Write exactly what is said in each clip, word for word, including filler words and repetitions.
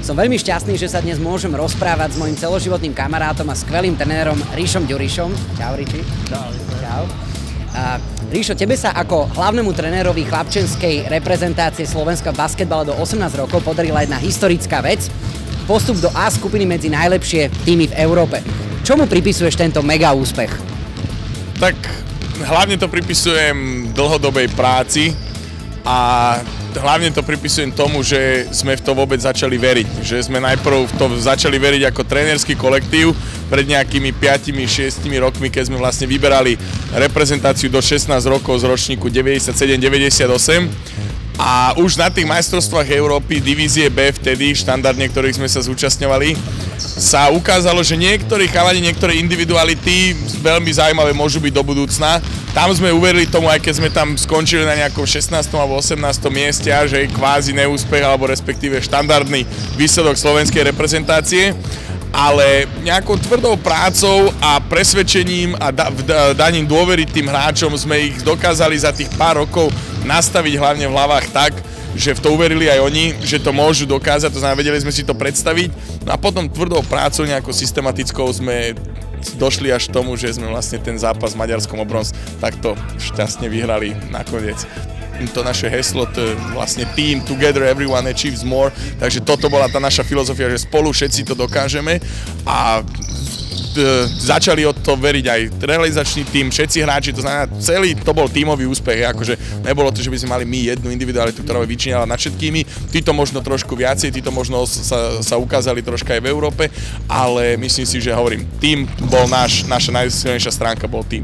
Som veľmi šťastný, že sa dnes môžem rozprávať s mojím celoživotným kamarátom a skvelým trenérom Ríšom Ďurišom. Čau, Ríči. Čau. Čau. A Ríšo, tebe sa ako hlavnému trenérovi chlapčenskej reprezentácie Slovenska v basketbale do osemnásť rokov podarila jedna historická vec. Postup do A skupiny medzi najlepšie týmy v Európe. Čomu pripisuješ tento mega úspech? Tak hlavne to pripisujem dlhodobej práci a hlavne to pripisujem tomu, že sme v to vôbec začali veriť. Že sme najprv v to začali veriť ako trénerský kolektív pred nejakými piatimi šiestimi rokmi, keď sme vlastne vyberali reprezentáciu do šestnásť rokov z ročníku deväťdesiatsedem deväťdesiatosem. A už na tých majstrovstvách Európy, divízie B vtedy, štandardne, ktorých sme sa zúčastňovali, sa ukázalo, že niektorí chalani, niektoré individuality veľmi zaujímavé môžu byť do budúcna. Tam sme uverili tomu, aj keď sme tam skončili na nejakom šestnástom alebo osemnástom mieste, a že je kvázi neúspech, alebo respektíve štandardný výsledok slovenskej reprezentácie. Ale nejakou tvrdou prácou a presvedčením a da, daním dôvery tým hráčom sme ich dokázali za tých pár rokov nastaviť hlavne v hlavách tak, že v to uverili aj oni, že to môžu dokázať, to znamená, vedeli sme si to predstaviť. No a potom tvrdou prácou, nejakou systematickou sme došli až k tomu, že sme vlastne ten zápas s Maďarskom o bronz takto šťastne vyhrali nakoniec. To naše heslo, to je vlastne team, together everyone achieves more, takže toto bola tá naša filozofia, že spolu všetci to dokážeme a začali od toho veriť aj realizačný tím, všetci hráči, to znamená celý to bol tímový úspech, akože nebolo to, že by sme mali my jednu individualitu, ktorá by vyčíňala nad všetkými, títo možno trošku viacej, títo možno sa, sa ukázali troška aj v Európe, ale myslím si, že hovorím, tím bol náš, naša najsilnejšia stránka bol tím.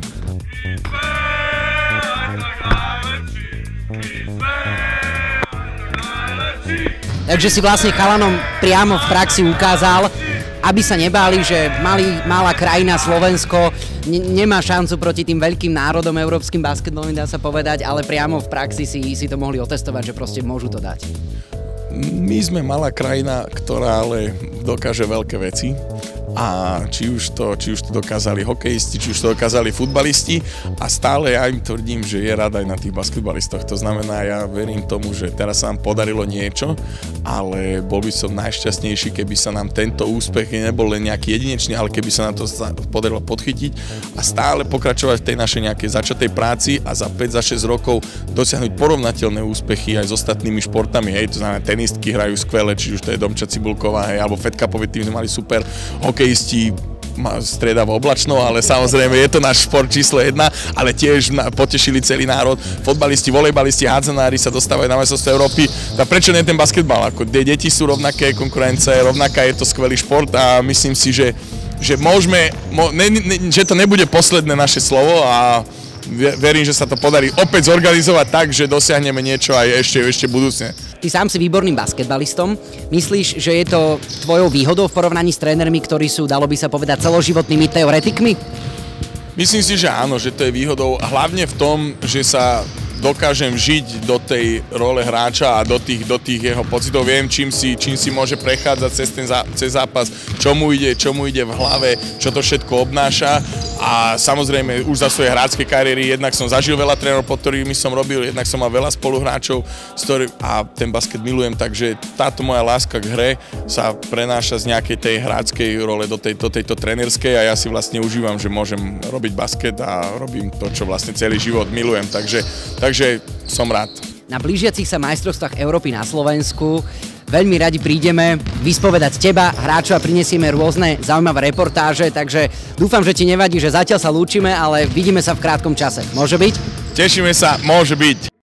Takže si vlastne chalanom priamo v praxi ukázal, aby sa nebáli, že malý, malá krajina Slovensko ne, nemá šancu proti tým veľkým národom európskym basketbalovým, dá sa povedať, ale priamo v praxi si, si to mohli otestovať, že proste môžu to dať. My sme malá krajina, ktorá ale dokáže veľké veci. A či už, to, či už to dokázali hokejisti, či už to dokázali futbalisti a stále ja im tvrdím, že je rád aj na tých basketbalistoch. To znamená, ja verím tomu, že teraz sa nám podarilo niečo, ale bol by som najšťastnejší, keby sa nám tento úspech nebol len nejaký jedinečný, ale keby sa nám to podarilo podchytiť a stále pokračovať v tej našej nejakej začatej práci a za päť, za šesť rokov dosiahnuť porovnateľné úspechy aj s ostatnými športami. Hej, to znamená, tenistky hrajú skvele, či už to je Domča Cibulková, hej, alebo Fed Cupový tým sme mali super hokej isti striedavo oblačno, ale samozrejme je to náš šport číslo jedna, ale tiež potešili celý národ. Fotbalisti, volejbalisti, hádzanári sa dostávajú na majstrovstvá Európy. A prečo nie ten basketbal? Ako deti sú rovnaké, konkurencia je rovnaká, je to skvelý šport a myslím si, že, že môžeme, ne, ne, že to nebude posledné naše slovo a verím, že sa to podarí opäť zorganizovať tak, že dosiahneme niečo aj ešte, ešte budúcne. Ty sám si výborným basketbalistom. Myslíš, že je to tvojou výhodou v porovnaní s trénermi, ktorí sú, dalo by sa povedať, celoživotnými teoretikmi? Myslím si, že áno, že to je výhodou hlavne v tom, že sa dokážem žiť do tej role hráča a do tých, do tých jeho pocitov. Viem, čím si, čím si môže prechádzať cez ten zá, cez zápas, čo mu ide, čo mu ide v hlave, čo to všetko obnáša. A samozrejme už za svoje hráčske kariéry jednak som zažil veľa trénerov, pod ktorými som robil, jednak som mal veľa spoluhráčov a ten basket milujem, takže táto moja láska k hre sa prenáša z nejakej tej hráčskej role do, tej, do tejto trénerskej a ja si vlastne užívam, že môžem robiť basket a robím to, čo vlastne celý život milujem, takže, takže som rád. Na blížiacich sa majstrovstvách Európy na Slovensku veľmi radi prídeme vyspovedať teba, hráčov a prinesieme rôzne zaujímavé reportáže, takže dúfam, že ti nevadí, že zatiaľ sa lúčime, ale vidíme sa v krátkom čase. Môže byť? Tešíme sa, môže byť.